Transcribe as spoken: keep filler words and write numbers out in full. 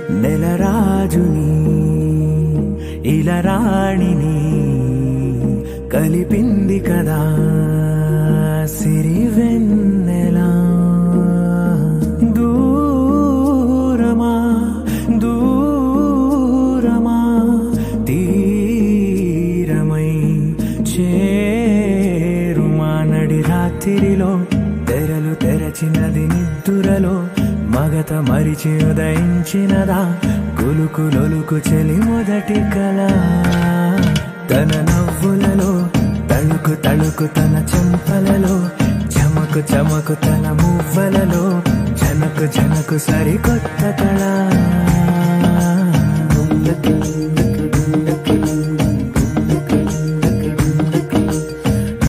నెలరాజుని ఇలరాణిని కలిపింది కదా సిరివెన్నెలా. దూరమా దూరమా తీరమై చేరుమా నడి రాత్రిలో తెరలు తెరచినది నిద్దురలో మగత మరిచి ఉదయించినదా కులుకు లొలుకు చెలి మొదటి కళ. తన నవ్వులలో తళుకు తళుకు తన చెంపలలో చమకు చమకు తన మువ్వలలో జనకు జనకు సరికొత్త కళ.